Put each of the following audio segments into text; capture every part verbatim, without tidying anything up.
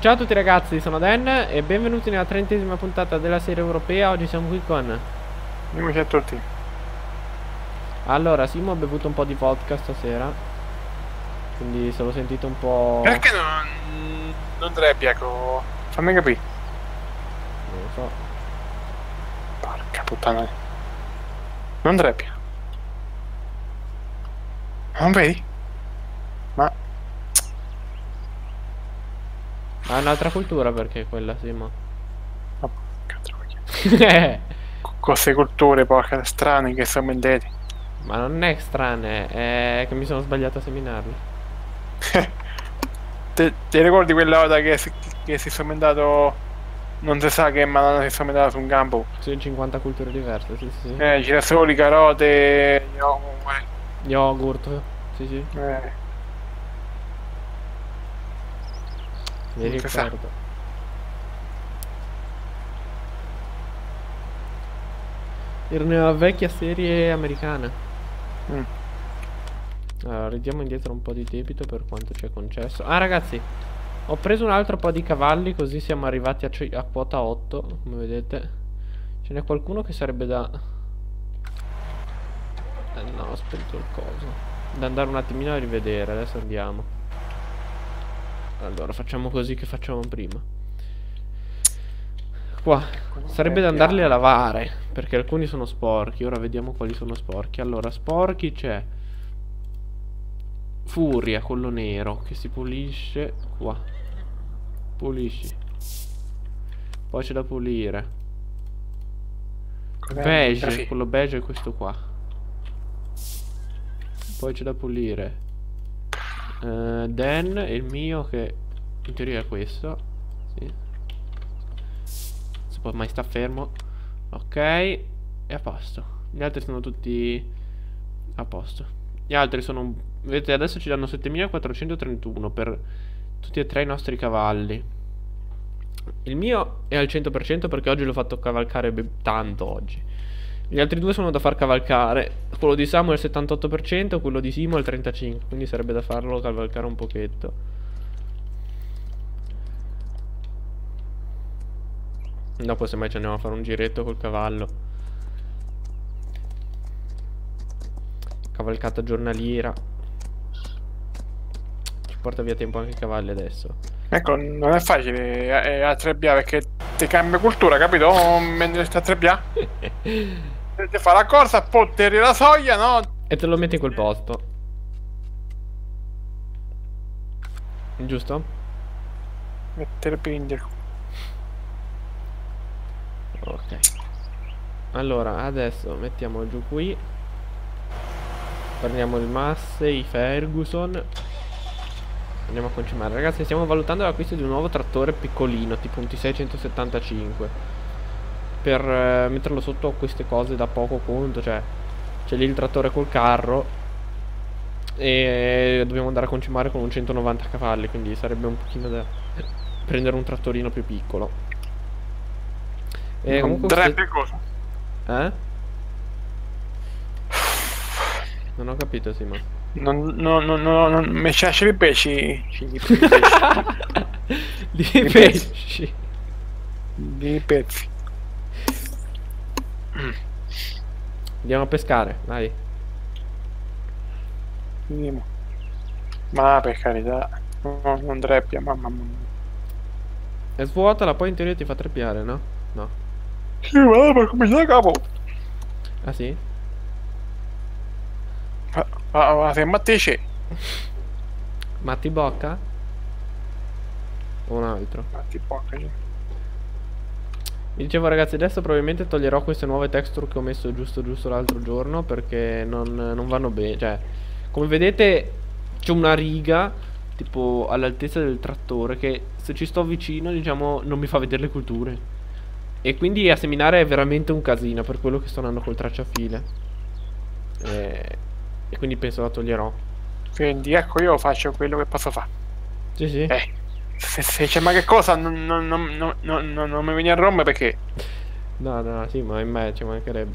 Ciao a tutti ragazzi, sono Dan e benvenuti nella trentesima puntata della serie europea. Oggi siamo qui con... Dimmi a tutti. Allora, Simo ha bevuto un po' di vodka stasera, quindi se lo sentite un po'... Perché non... non Trebbiaco? Fammi capire. non lo so. Porca puttana. Non Trebbia. Non vedi? Ma... Ha un'altra cultura perché quella, Simo. ma porca troia. Con queste culture, porca, strane che sono vendete. Ma non è strane, è che mi sono sbagliato a seminarli. Ti, ti ricordi quella volta che si, che si è sommendato... Non si sa che banana si è sommendato su un campo? Sono cinquanta culture diverse, sì sì sì. Eh, girasoli, carote... No, Yogurt, sì sì. eh, Mi non si sa. ricordo. Era nella vecchia serie americana. Mm. Allora, ridiamo indietro un po' di debito per quanto ci è concesso. Ah ragazzi, ho preso un altro po' di cavalli, così siamo arrivati a, a quota otto, come vedete. Ce n'è qualcuno che sarebbe da... Eh no, ho spento il coso. Da andare un attimino a rivedere, adesso andiamo. Allora, facciamo così che facciamo prima. Qua, sarebbe da andarli a lavare, perché alcuni sono sporchi. Ora vediamo quali sono sporchi. Allora, sporchi c'è... Furia, quello nero, che si pulisce qua. Pulisci. Poi c'è da pulire. Beige, quello beige è questo qua. Poi c'è da pulire. uh, Dan e il mio, che in teoria è questo. Sì. Se poi mai sta fermo. Ok, è a posto. Gli altri sono tutti a posto. Gli altri sono... Vedete, adesso ci danno settemilaquattrocentotrentuno per tutti e tre i nostri cavalli. Il mio è al cento per cento perché oggi l'ho fatto cavalcare tanto oggi. Gli altri due sono da far cavalcare. Quello di Samu è al settantotto per cento, quello di Simo è al trentacinque per cento. Quindi sarebbe da farlo cavalcare un pochetto. Dopo semmai ci andiamo a fare un giretto col cavallo. Cavalcata giornaliera. Ci porta via tempo anche i cavalli adesso. Ecco, non è facile eh, a Trebbia perché ti cambia cultura, capito? Mentre stai a Trebbia ti fa la corsa, poi tiri la soglia, no? E te lo metti in quel posto. Giusto? Mettere pinder. Ok. Allora, adesso mettiamo giù qui. Prendiamo il Massey Ferguson. Andiamo a concimare. Ragazzi, stiamo valutando l'acquisto di un nuovo trattore piccolino, tipo un T seicentosettantacinque, per eh, metterlo sotto a queste cose da poco conto. Cioè, c'è lì il trattore col carro e dobbiamo andare a concimare con un centonovanta cavalli, quindi sarebbe un pochino da prendere un trattorino più piccolo. E comunque Trebbia cosa? Eh? Non ho capito, Simo. Non, no, no, no, non mi piace i pesci. Di pesci. Di pezzi. Andiamo a pescare, dai. Andiamo. Ma per carità, no, non trebbia, mamma mia. E svuotala, poi in teoria ti fa treppiare, no? No. Sì, ma per come da capo. Ah sì? Ma, ma, ma sei Mattece? Matti Bocca? O un altro? Matti Bocca, sì. Vi dicevo ragazzi, adesso probabilmente toglierò queste nuove texture che ho messo giusto giusto l'altro giorno, perché non, non vanno bene. Cioè, come vedete c'è una riga tipo all'altezza del trattore che se ci sto vicino, diciamo, non mi fa vedere le culture. E quindi a seminare è veramente un casino, per quello che sto andando col tracciafile. E, e quindi penso la toglierò. Quindi ecco, io faccio quello che posso fare. Sì sì. Eh, se, se c'è mai che cosa non, non, non, non, non, non, non mi vieni a Roma perché... No, no, sì, ma in me ci mancherebbe.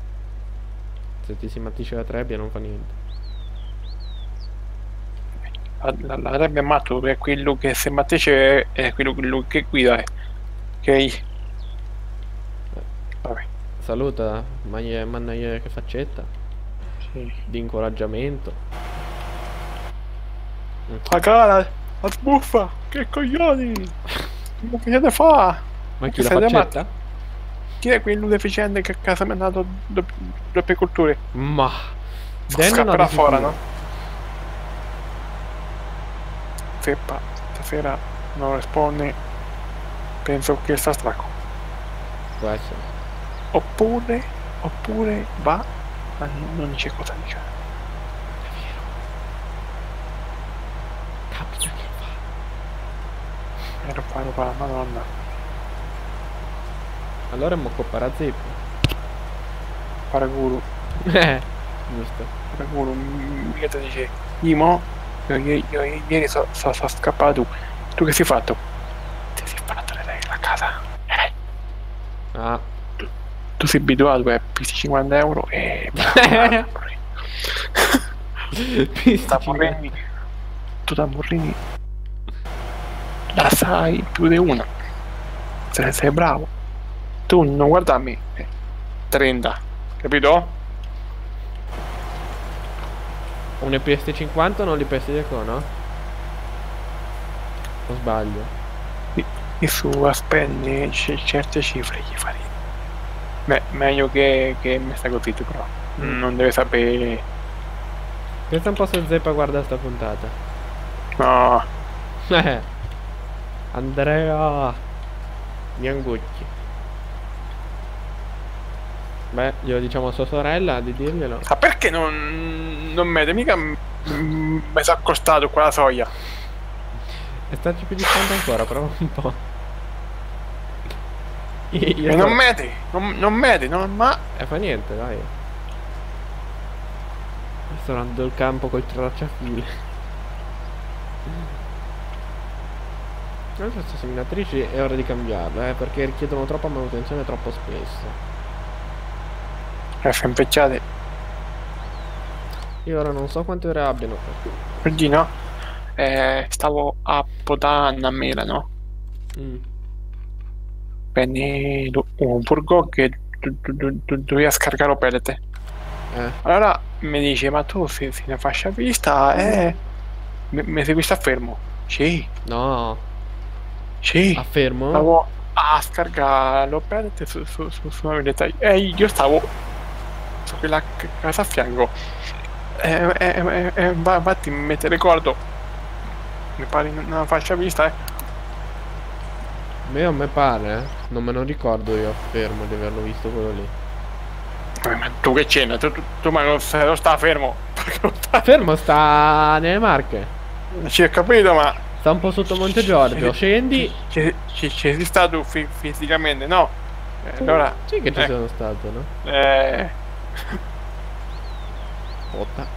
Se ti si mattisce la trebbia non fa niente. La, la, la rabbia matto è quello che se Matteo è quello, quello che guida, eh. Ok? Vabbè, Saluta, ma gli- manna che faccetta sì. di incoraggiamento. La cara, la sbuffa, che coglioni! Ma che siete fa? Ma Ma chi che la siete matti? faccetta? Chi è quello deficiente che a casa mi ha dato dopp- doppie culture? Ma Dan no di Scapperà fuori, sicuro. no? Zeppa, stasera non risponde. Penso che sta stracco. Può essere. Oppure, oppure va, ma non dice cosa dice. È vero. Capita che fa. Ero paro pa, madonna. Allora è mocco parazeppo. Paraguru, Eh, giusto. paraguru, mica ti dice, Imo, io, io, io, io ieri sono so, so scappato. Tu che sei fatto? Ti sei fatto le regole a casa. Eh, Ah. tu, tu sei abituato a pisti cinquanta euro e... Pisti Tamburrini, tu tamburrini la sai più di una. Se sei bravo. Tu non guardarmi. Eh, trenta, capito? Un E P S cinquanta non li pesti di co, no? O sbaglio? E, e su a spendere c- certe cifre gli farei. Beh, meglio che, che mi sta così, però. Mm. Non deve sapere. Pensa un po' se Zeppa guarda sta puntata. No, Eh. Andrea Miangucci. Beh, glielo diciamo a sua sorella di dirglielo. ma perché non, non mette mica m- m- mi sono accostato qua la soglia? E starci più distante ancora, prova un po'. Io, io E sto- non mette, non, non mette, non, ma... E fa niente, dai. Sto andando il campo col tracciafile. Non so se seminatrici è ora di cambiarle, eh, perché richiedono troppa manutenzione troppo spesso. È fempecciate. Io ora non so quante ore abbiano. Oggi no? Eh, stavo a Potana a mela, no? Mm. Prendi un furgone che do- do- do- do- doveva scaricare lo pellet. Eh. Allora mi dice, ma tu sei, sei una fascia vista? Eh, mi, mi sei visto fermo? Sì, No. sì. Affermo. Stavo a scaricare lo pellet su, su, su, su una vedetta. E io stavo su quella c- casa a fianco. E eh, eh, eh, va- infatti mi te ricordo. Mi pare una fascia vista, eh. Me a me pare, eh. Non me lo ricordo io, fermo di averlo visto quello lì. Eh, Ma tu che c'è? Tu, tu, tu ma non, se- non sta fermo. Perché non sta Fermo sta nelle Marche. Ci ho capito, ma Sta un po' sotto Monte Giorgio. Scendi. ci, ci, ci sei stato fi- fisicamente, no? Eh, allora, Sì che ci eh, sono stato, no? eh, Botta.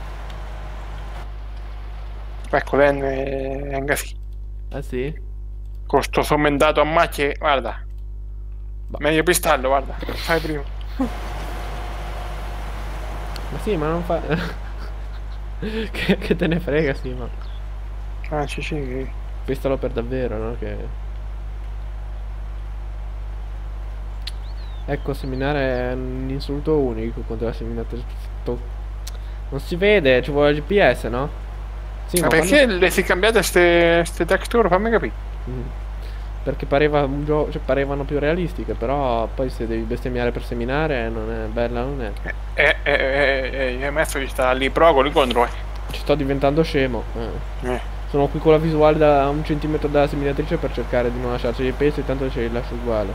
ecco, Len è anche sì. Ah sì? Con sto sommendato a macchie, guarda. Bah. Meglio pistarlo, guarda. Fai prima. Ma sì, ma non fa... che, che te ne frega, sì, ma... Ah, sì, sì. Pistalo per davvero, no? Che... Ecco, seminare è un insulto unico contro la seminatrice. Non si vede, ci vuole il G P S, no? Sì, Ma ma perché quando- le si cambiate ste, ste texture? Fammi capire. Mm. Perché pareva un gioco, cioè parevano più realistiche, però poi se devi bestemmiare per seminare non è bella, non è. Eh, eh, eh, eh, il maestro ci sta lì pro con lui contro, eh. Ci sto diventando scemo. eh. Eh. Sono qui con la visuale da un centimetro dalla seminatrice per cercare di non lasciarci i pesi, tanto ce li lascio uguale.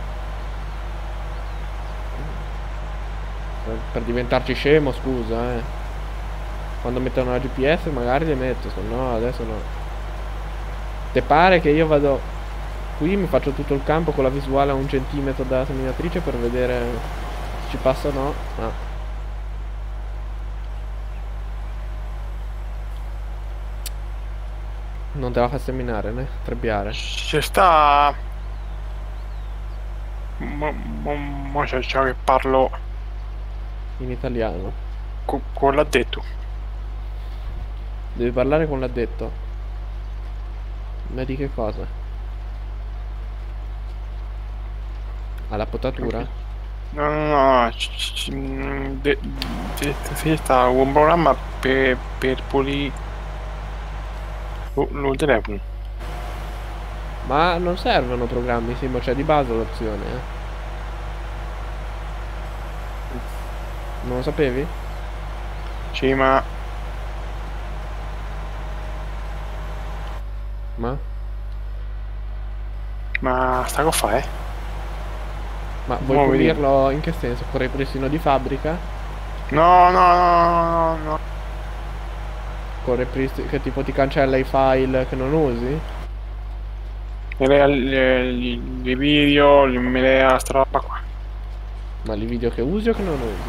Per, per diventarci scemo, scusa, eh. Quando mettono la G P S magari le metto, se no adesso no. Te pare che io vado qui, mi faccio tutto il campo con la visuale a un centimetro dalla seminatrice per vedere se ci passa o no? Ah. Non te la fa seminare, né? Trebbiare. Ci sta. Mo, mo, mo c'è ciò che parlo In italiano. co- con l'addetto. Devi parlare con l'addetto. Ma di che cosa? Alla potatura? No, no, no, c- c- mm, de- de- sì, sta un programma per, per pulire il telefono. Ma non servono programmi, Simo, c'è di base l'opzione, eh. Non lo sapevi? Sì, ma, Ma? ma sta cosa fa, eh? Ma vuoi Mo vedi. pulirlo in che senso? Con ripristino di fabbrica? No, no, no, no, no. Con ripristino che tipo ti cancella i file che non usi? Le, le, le, le video, le, me le sta roba qua. Ma li video che usi o che non usi?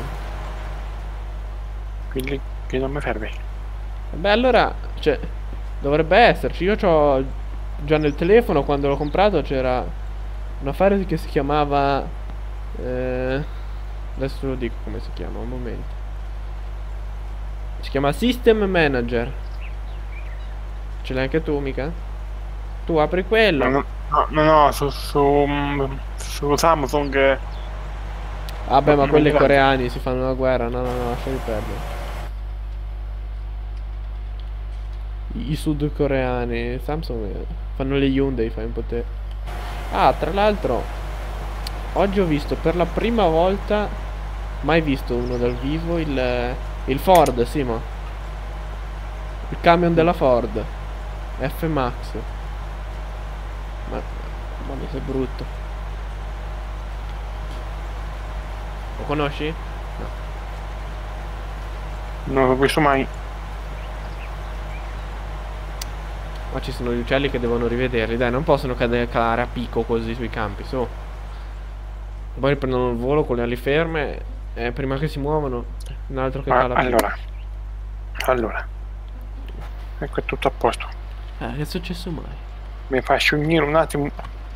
Quelli che non mi serve. Beh, allora, cioè, dovrebbe esserci. Io c'ho già nel telefono, quando l'ho comprato, c'era un affare che si chiamava... Eh, adesso te lo dico come si chiama, un momento. Si chiama System Manager. Ce l'hai anche tu, mica? Tu apri No, quello. no, no, no, no, su, su, su Samsung. Vabbè, ma Non quelli mi tanto. coreani si fanno la guerra. No, no, no, lasciali perdere. I, i sudcoreani. Samsung eh, fanno le Hyundai, fai un po' te. Ah, tra l'altro, oggi ho visto per la prima volta, mai visto uno dal vivo, il, il Ford, Simo. Il camion della Ford. F Max. Ma, mamma che brutto. Lo conosci? No. Non l'ho visto mai. Ma ci sono gli uccelli che devono rivederli. Dai, non possono cadere, calare a picco così sui campi, su. Poi prendono il volo con le ali ferme. E prima che si muovono, un altro che Ma cala a picco. allora, allora, ecco è tutto a posto. Eh, che è successo mai? Mi faccio unire un attimo.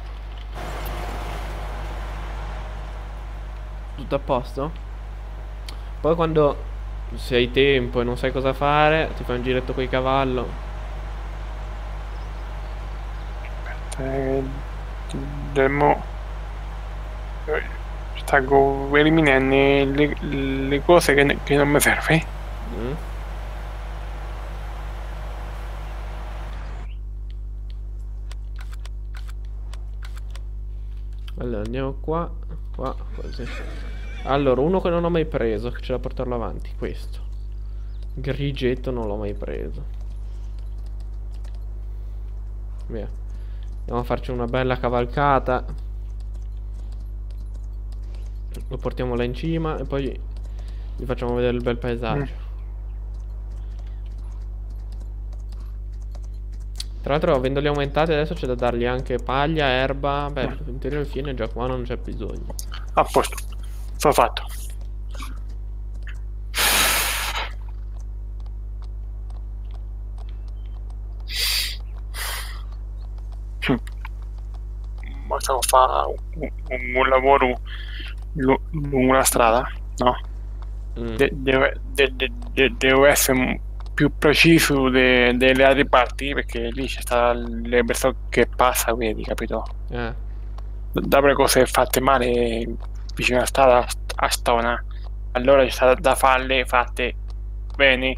Tutto a posto? Poi quando se hai tempo e non sai cosa fare, ti fai un giretto coi cavallo. Eh, Demo. Sto eliminando le, le cose che, che non mi serve. Mm? Allora andiamo qua, qua, così. Allora, uno che non ho mai preso, che c'è da portarlo avanti, questo. Grigetto non l'ho mai preso. Via. Andiamo a farci una bella cavalcata. Lo portiamo là in cima e poi gli facciamo vedere il bel paesaggio. Mm. Tra l'altro, avendoli aumentati adesso c'è da dargli anche paglia, erba. Beh, in teoria il fieno già qua non c'è bisogno. A posto, sono fatto. Basta fare un, un, un lavoro lu- lungo la strada, no? Mm. De- deve, de- de- de- devo essere più preciso de- delle altre parti perché lì c'è sta le persone che passa, vedi, capito? Eh. Dopo le cose fatte male vicino alla strada a stona, allora c'è sta da farle fatte bene.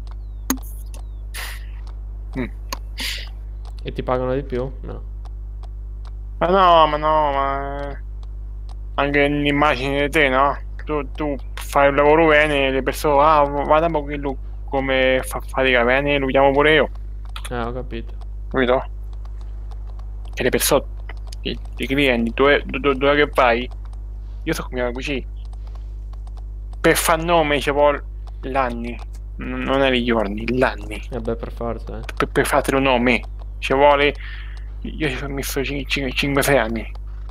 Mm. E ti pagano di più? No. Ma no, ma no, ma anche l'immagine di te, no? Tu, tu fai un lavoro bene, le persone, ah, guarda un po' quello come fa fatica bene, lo chiamo pure io, Ah, ho capito. capito? E le persone, i, i clienti, dove, dove, dove che vai? Io so come così. Per far nome ci vuole l'anni, n- non è gli giorni, l'anni. Eh beh, per forza, eh. Per, per farti un nome ci vuole, io ci sono messo cinque sei anni.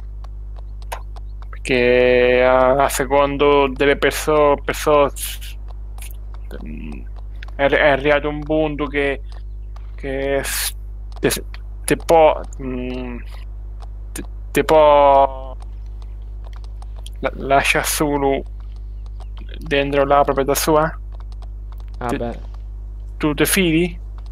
Che a, a secondo delle persone perso, è, è arrivato un punto che, che te, te può mh, te, te può la, lascia solo dentro la proprietà sua. Ah Te- beh. Tu ti fidi?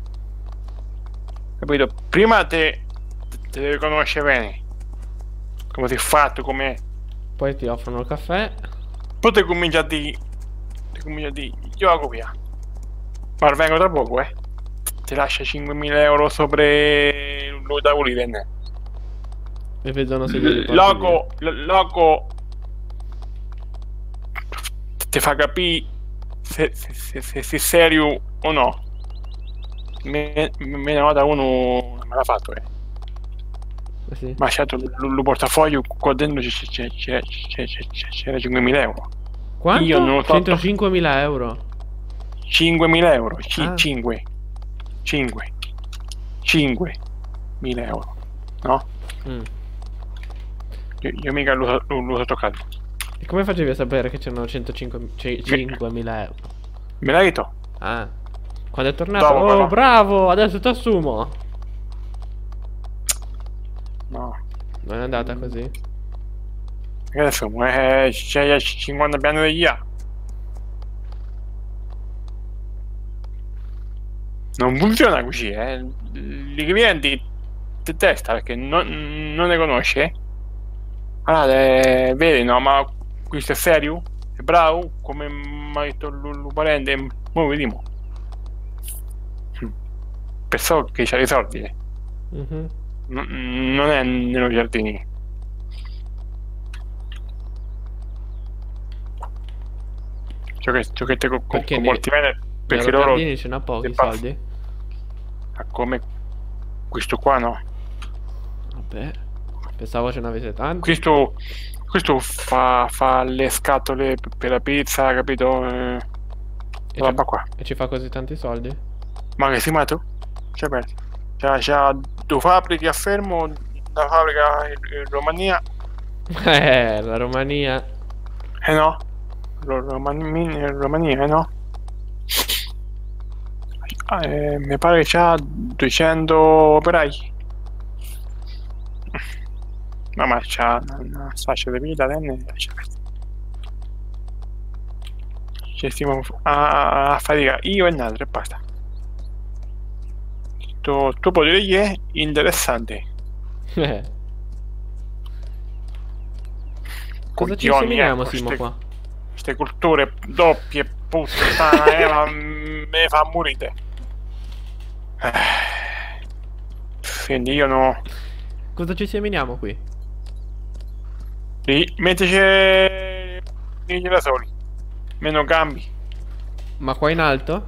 capito? Prima te, te devi conoscere bene. Come sei fatto, come... Poi ti offrono il caffè. Poi ti cominci a dire... Ti cominci a dire... Io la via. Ma vengo tra poco, eh. Ti lascia cinquemila euro sopra lo da volere. E vedono se li porti Loco, l- loco... Ti fa capire se, se, se, se sei serio o no. Me, me ne vada uno... Me l'ha fatto, eh. via. Sì. Ma certo, il portafoglio qua dentro c'è- c'è- c'è- c'è- c'è- c'era cinquemila euro. Quanto? Io non lo so. centocinquemila euro. cinquemila euro. Ci- Ah. cinque. cinque. cinquemila euro. No? Mm. Io, io mica l'ho, l'ho, l'ho toccato. E come facevi a sapere che c'erano centocinquemila euro? Me l'hai detto? Ah. Quando è tornato? Dopo, Oh, però. bravo! Adesso ti assumo. No. Non è andata così? Che adesso eh, c'è cinquanta piani di I A. Non funziona così, eh. I clienti ti testa perché non, non ne conosce. Allora, eh, vedi, no, ma questo è serio? È bravo? Come mi ha detto il parente? Mo vediamo. Pensavo che c'ha i soldi, eh. Mhm. Non, non è nello giardini. Ciò che, ciò che te co- Perché comporti bene, perché Nello loro giardini ce n'ha pochi ti passa. soldi? Ah, come questo qua, no? Vabbè. Pensavo ce n'avesse tanti. Questo, questo fa, fa le scatole per la pizza, capito? Eh, E roba ci, qua. e ci fa così tanti soldi? Ma che si tu? C'è aperto. C'ha, c'ha due fabbriche a Fermo, una fabbrica in, in Romania. Eh, la Romania. Eh no? Ro- Romani- Romania, eh no? Ah, eh, mi pare che c'ha duecento operai. No, ma c'ha una, una fascia di vita, tenne, lascia perdere. Ci stiamo a, a fatica io e un altro e basta. Tu, tu puoi dire che è interessante. Eh. Cosa ci Coglioni, seminiamo, ecco, Simo, ste- qua? Ste culture doppie, puttana, eh, ma me fa morire. Eh. Quindi io no. Cosa ci seminiamo qui? Lì, mettici i girasoli. Meno cambi. Ma qua in alto?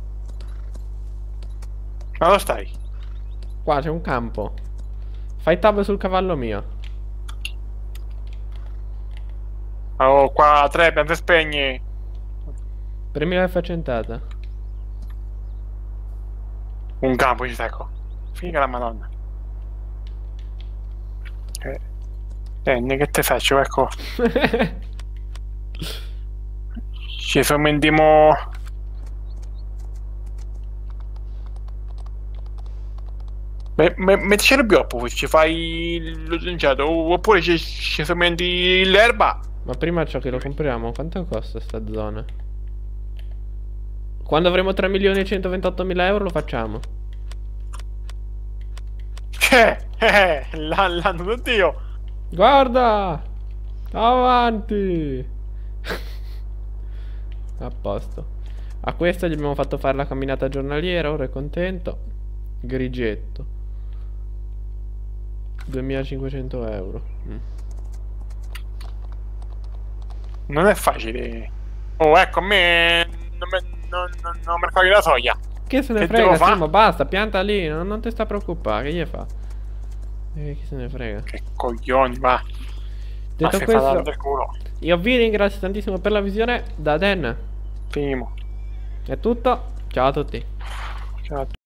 Ma dove stai? Qua c'è un campo. Fai tab sul cavallo mio. Oh, qua tre piante spegne. Premi la F centata. Un campo ci ecco. Figa la madonna. Eh, eh che te faccio, ecco. Ci fermentiamo. Me- me- Mettici il bioppo, ci fai lo scienziato, oppure ci, ci fermenti l'erba. Ma prima ciò che lo compriamo, quanto costa sta zona? Quando avremo tre milioni e centoventottomila euro lo facciamo. Eh, eh, l'hanno l'hanno detto io. Guarda! Avanti! A posto. A questo gli abbiamo fatto fare la camminata giornaliera, ora è contento. Grigetto. duemilacinquecento euro. Mm. Non è facile. Oh, ecco, a me non me, non, non, non me ne fai la soglia. Che se ne Che frega, devo fa? Simo, basta, pianta lì, non, non ti sta a preoccupare, che gli fa? Eh, chi se ne frega. Che coglioni, va. Ma Detto si fa dal questo, del culo. io vi ringrazio tantissimo per la visione. Da Dan Primo. è tutto. Ciao a tutti. Ciao.